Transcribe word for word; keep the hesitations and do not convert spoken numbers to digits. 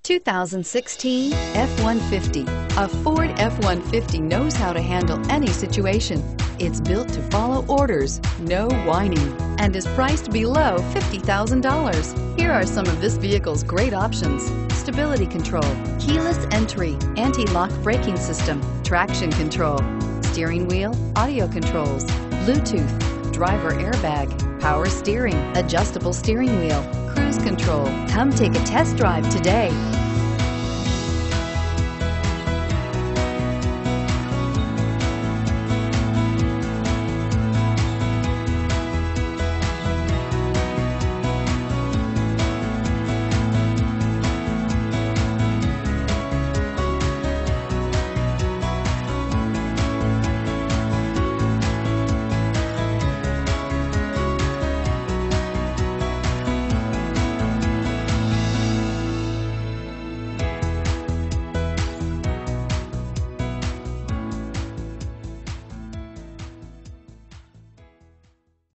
two thousand sixteen F one fifty. A Ford F one fifty knows how to handle any situation. It's built to follow orders, no whining, and is priced below fifty thousand dollars. Here are some of this vehicle's great options: stability control, keyless entry, anti-lock braking system, traction control, steering wheel audio controls, Bluetooth, driver airbag, power steering, adjustable steering wheel, cruise control. Come take a test drive today.